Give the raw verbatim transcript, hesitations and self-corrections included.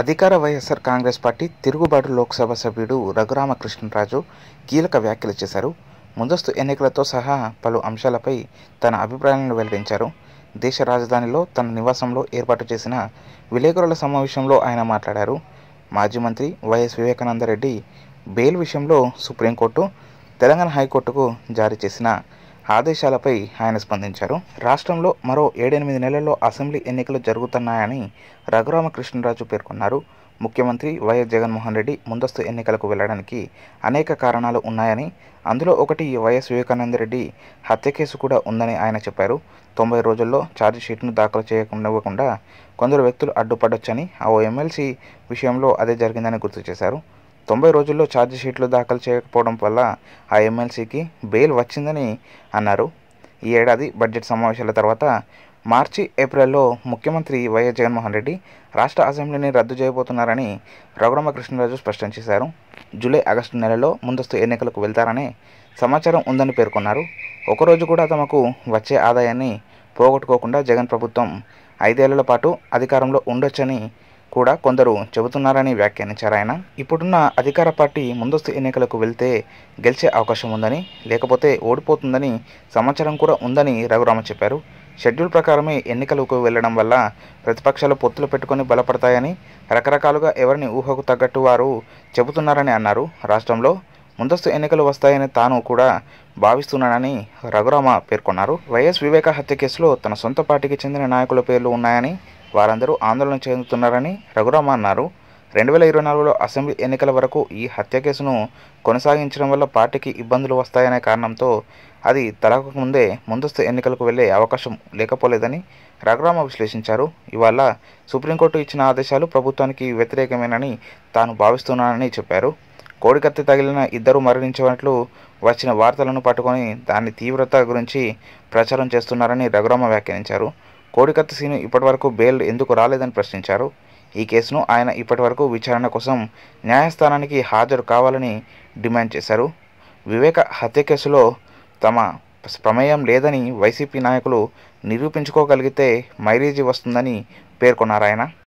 అధికార వైఎస్ఆర్ కాంగ్రెస్ పార్టీ తిరుగుబాటు లోక్సభ సభ్యుడు రఘురామ కృష్ణరాజు కీలక వ్యాఖ్యలు చేశారు. ముందస్తు ఎన్నికలతో సహా పలు అంశాలపై తన అభిప్రాయాలను వెల్లడించారు. దేశ రాజధానిలో తన నివాసంలో ఏర్పాటు చేసిన విలేకరుల సమావేశంలో ఆయన మాట్లాడారు. మాజీ మంత్రి వైఎస్ వివేకానందరెడ్డి బెయిల్ విషయంలో సుప్రీంకోర్టు, తెలంగాణ హైకోర్టుకు జారీ చేసిన ఆదేశాలపై ఆయన స్పందించారు. రాష్ట్రంలో మరో ఏడెనిమిది నెలల్లో అసెంబ్లీ ఎన్నికలు జరుగుతున్నాయని రఘురామ కృష్ణరాజు పేర్కొన్నారు. ముఖ్యమంత్రి వైఎస్ జగన్మోహన్ రెడ్డి ముందస్తు ఎన్నికలకు వెళ్లడానికి అనేక కారణాలు ఉన్నాయని, అందులో ఒకటి వైఎస్ వివేకానందరెడ్డి హత్య కేసు కూడా ఉందని ఆయన చెప్పారు. తొంభై రోజుల్లో ఛార్జిషీట్ను దాఖలు చేయకుండా కొందరు వ్యక్తులు అడ్డుపడొచ్చని, ఓ ఎమ్మెల్సీ విషయంలో అదే జరిగిందని గుర్తు చేశారు. తొంభై రోజుల్లో ఛార్జిషీట్లు దాఖలు చేయకపోవడం వల్ల ఆ ఎమ్మెల్సీకి బెయిల్ వచ్చిందని అన్నారు. ఈ ఏడాది బడ్జెట్ సమావేశాల తర్వాత మార్చి, ఏప్రిల్లో ముఖ్యమంత్రి వైఎస్ జగన్మోహన్ రెడ్డి రాష్ట్ర అసెంబ్లీని రద్దు చేయబోతున్నారని రఘురామ కృష్ణరాజు స్పష్టం చేశారు. జూలై, ఆగస్టు నెలలో ముందస్తు ఎన్నికలకు వెళ్తారనే సమాచారం ఉందని పేర్కొన్నారు. ఒకరోజు కూడా తమకు వచ్చే ఆదాయాన్ని పోగొట్టుకోకుండా జగన్ ప్రభుత్వం ఐదేళ్ల పాటు అధికారంలో ఉండొచ్చని కూడా కొందరు చెబుతున్నారని వ్యాఖ్యానించారు ఆయన. ఇప్పుడున్న అధికార పార్టీ ముందస్తు ఎన్నికలకు వెళ్తే గెలిచే అవకాశం ఉందని, లేకపోతే ఓడిపోతుందని సమాచారం కూడా ఉందని రఘురామ చెప్పారు. షెడ్యూల్ ప్రకారమే ఎన్నికలకు వెళ్లడం వల్ల ప్రతిపక్షాలు పొత్తులు పెట్టుకుని బలపడతాయని రకరకాలుగా ఎవరిని ఊహకు తగ్గట్టు వారు చెబుతున్నారని అన్నారు. రాష్ట్రంలో ముందస్తు ఎన్నికలు వస్తాయని తాను కూడా భావిస్తున్నానని రఘురామ పేర్కొన్నారు. వైఎస్ వివేక హత్య కేసులో తన సొంత పార్టీకి చెందిన నాయకుల పేర్లు ఉన్నాయని, వారందరూ ఆందోళన చెందుతున్నారని రఘురామ అన్నారు. రెండు వేల ఇరవై నాలుగులో అసెంబ్లీ ఎన్నికల వరకు ఈ హత్య కేసును కొనసాగించడం వల్ల పార్టీకి ఇబ్బందులు వస్తాయనే కారణంతో అది తలక ముందే ముందస్తు ఎన్నికలకు వెళ్లే అవకాశం లేకపోలేదని రఘురామ విశ్లేషించారు. ఇవాళ సుప్రీంకోర్టు ఇచ్చిన ఆదేశాలు ప్రభుత్వానికి వ్యతిరేకమేనని తాను భావిస్తున్నానని చెప్పారు. కోడికత్తి తగిలిన ఇద్దరు మరణించినట్లు వచ్చిన వార్తలను పట్టుకొని దాని తీవ్రత గురించి ప్రచారం చేస్తున్నారని రఘురామ వ్యాఖ్యానించారు. కోడికత్తి సీను ఇప్పటివరకు బెయిల్ ఎందుకు రాలేదని ప్రశ్నించారు. ఈ కేసును ఆయన ఇప్పటివరకు విచారణ కోసం న్యాయస్థానానికి హాజరు కావాలని డిమాండ్ చేశారు. వివేక హత్య కేసులో తమ ప్రమేయం లేదని వైసీపీ నాయకులు నిరూపించుకోగలిగితే మైలేజీ వస్తుందని పేర్కొన్నారు ఆయన.